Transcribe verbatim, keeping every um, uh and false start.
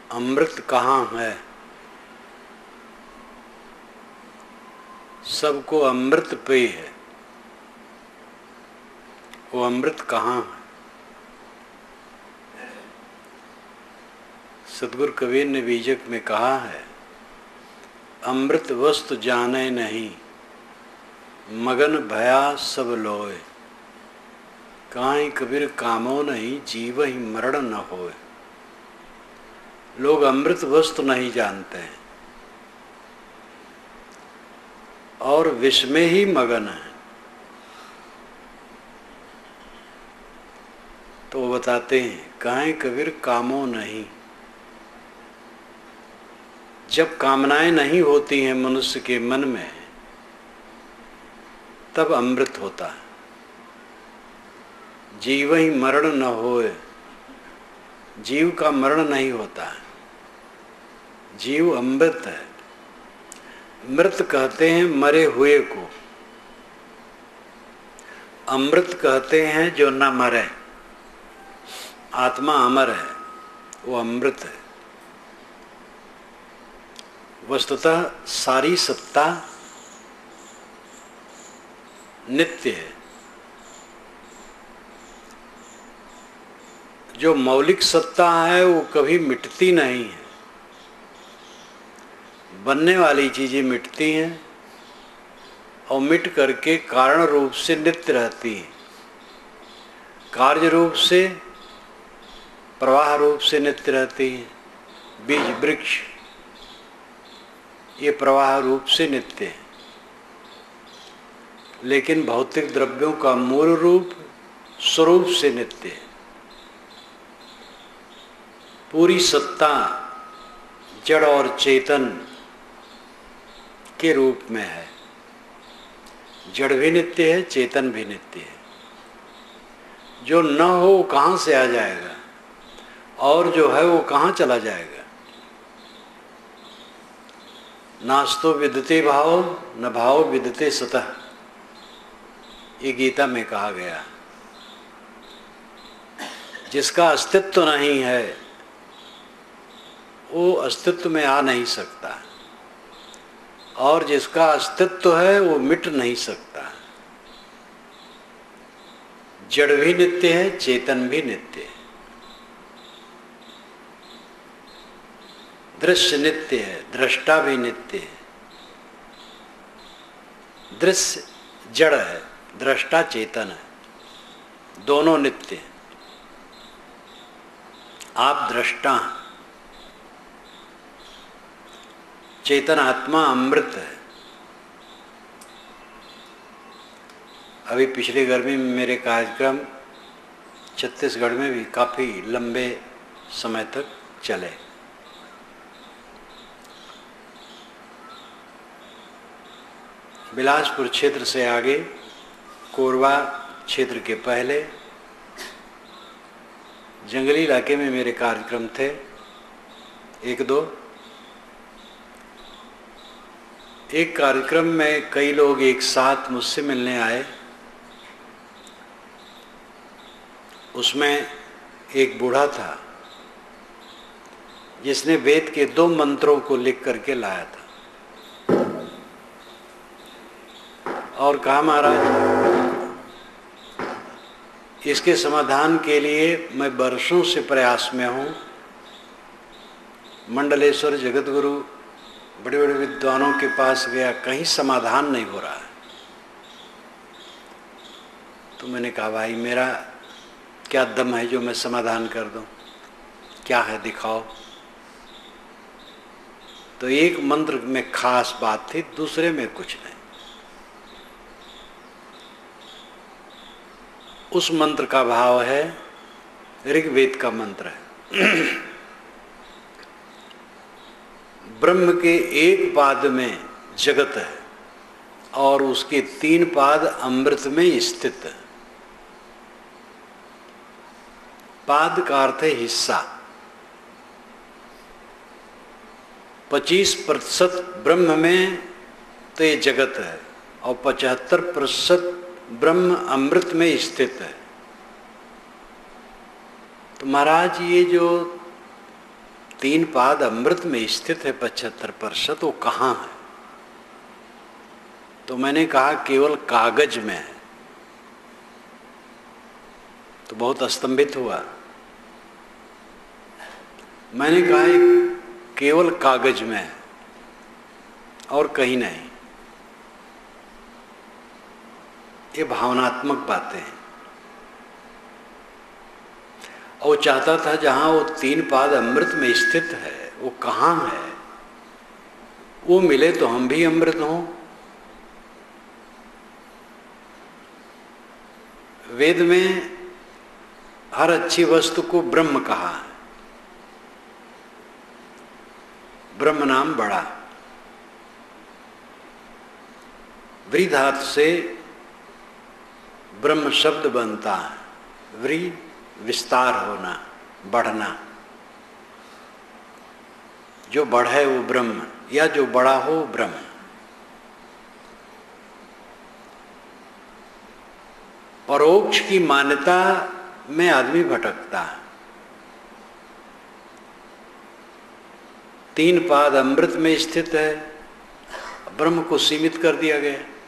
अमृत कहाँ है? सबको अमृत पेय है, वो अमृत कहाँ है? सतगुरु कबीर ने बीजक में कहा है, अमृत वस्तु जाने नहीं, मगन भया सब लोए। काहीं कबीर कामो नहीं, जीव ही मरण न होए। लोग अमृत वस्तु नहीं जानते हैं और विष में ही मगन है। तो वो बताते हैं, काहीं कबीर कामो नहीं। जब कामनाएं नहीं होती हैं मनुष्य के मन में, तब अमृत होता है। जीव ही मरण न होए, जीव का मरण नहीं होता है, जीव अमृत है। मृत कहते हैं मरे हुए को, अमृत कहते हैं जो न मरे। आत्मा अमर है, वो अमृत है। वस्तुतः सारी सत्ता नित्य है। जो मौलिक सत्ता है वो कभी मिटती नहीं है। बनने वाली चीजें मिटती हैं और मिट करके कारण रूप से नित्य रहती हैं। कार्य रूप से, प्रवाह रूप से नित्य रहती हैं। बीज वृक्ष ये प्रवाह रूप से नित्य है, लेकिन भौतिक द्रव्यों का मूल रूप स्वरूप से नित्य है। पूरी सत्ता जड़ और चेतन के रूप में है। जड़ भी नित्य है, चेतन भी नित्य है। जो न हो वो कहाँ से आ जाएगा, और जो है वो कहाँ चला जाएगा। नास्तो विदते भाव, न भाव विदते सतः, ये गीता में कहा गया। जिसका अस्तित्व नहीं है वो अस्तित्व में आ नहीं सकता, और जिसका अस्तित्व है वो मिट नहीं सकता। जड़ भी नित्य है, चेतन भी नित्य है। दृश्य नित्य है, दृष्टा भी नित्य है। दृश्य जड़ है, दृष्टा चेतन है, दोनों नित्य हैं। आप दृष्टा हैं, चेतन आत्मा अमृत है। अभी पिछली गर्मी में मेरे कार्यक्रम छत्तीसगढ़ में भी काफ़ी लंबे समय तक चले। बिलासपुर क्षेत्र से आगे, कोरबा क्षेत्र के पहले जंगली इलाके में मेरे कार्यक्रम थे एक दो। एक कार्यक्रम में कई लोग एक साथ मुझसे मिलने आए। उसमें एक बूढ़ा था जिसने वेद के दो मंत्रों को लिख करके लाया था और कहा, महाराज इसके समाधान के लिए मैं वर्षों से प्रयास में हूँ। मंडलेश्वर जगतगुरु बड़े बड़े विद्वानों के पास गया, कहीं समाधान नहीं हो रहा है। तो मैंने कहा, भाई मेरा क्या दम है जो मैं समाधान कर दूं? क्या है दिखाओ। तो एक मंत्र में खास बात थी, दूसरे में कुछ नहीं। उस मंत्र का भाव है, ऋग्वेद का मंत्र है। ब्रह्म के एक पाद में जगत है और उसके तीन पाद अमृत में स्थित है। पाद का अर्थ है हिस्सा। पच्चीस प्रतिशत ब्रह्म में तो ये जगत है और पचहत्तर प्रतिशत ब्रह्म अमृत में स्थित है। तो महाराज ये जो तीन पाद अमृत में स्थित है पचहत्तर प्रतिशत, वो कहाँ है? तो मैंने कहा केवल कागज में है। तो बहुत स्तंभित हुआ। मैंने कहा केवल कागज में है और कहीं नहीं। ये भावनात्मक बातें हैं। और चाहता था जहां वो तीन पाद अमृत में स्थित है वो कहाँ है, वो मिले तो हम भी अमृत हों। वेद में हर अच्छी वस्तु को ब्रह्म कहा है। ब्रह्म नाम बड़ा। व्री धातु से ब्रह्म शब्द बनता है। व्री विस्तार होना, बढ़ना। जो बढ़े वो ब्रह्म, या जो बड़ा हो ब्रह्म। परोक्ष की मान्यता में आदमी भटकता है। तीन पाद अमृत में स्थित है, ब्रह्म को सीमित कर दिया गया।